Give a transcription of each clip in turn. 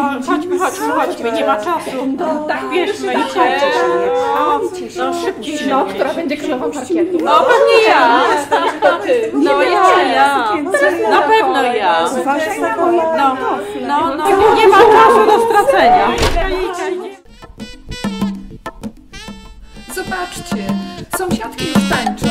Chodźmy, nie ma czasu. Tak, bierzmy się. No, szybciej. No, która będzie królową parkietu? No, pewnie ja. No, ja. Na pewno ja. No, nie ma czasu do stracenia. Zobaczcie, sąsiadki już tańczą.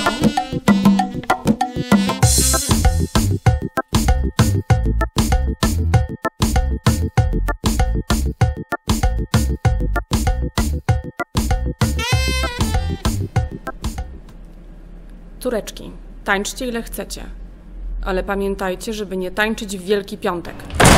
Córeczki, tańczcie ile chcecie, ale pamiętajcie, żeby nie tańczyć w Wielki Piątek.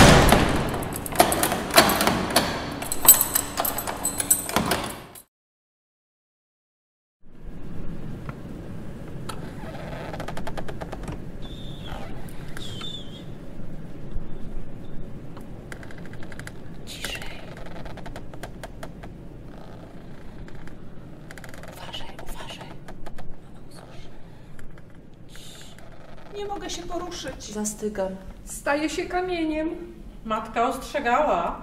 Nie mogę się poruszyć. Zastygam. Staje się kamieniem. Matka ostrzegała.